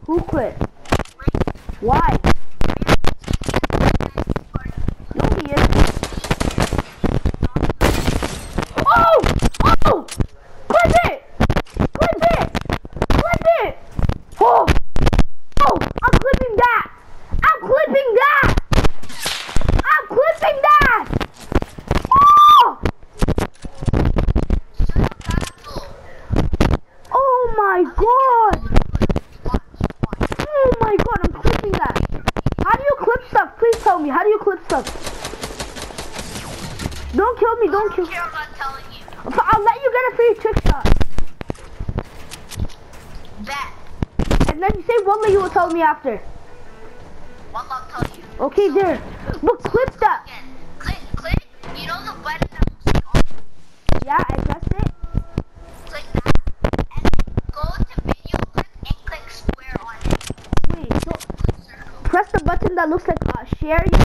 Who quit? Why? No, he isn't. Oh! Oh! Clip it! Clip it! Clip it! Oh! Oh! I'm clipping that! I'm clipping that! I'm clipping that! Oh! Oh my god! Oh my god, I'm clipping that! How do you clip stuff? Please tell me, how do you clip stuff? Don't kill me, don't kill me. I'm not telling you. I'll let you get a free trick shot. Bet. And then you say one that you will tell me after. One I'll tell you. Okay, there. But clip that. Again. Click. You know the button that looks like on? Yeah, I pressed it. Click that. And then go to video clip and click square on it. Wait, so Click circle. press the button that looks like share.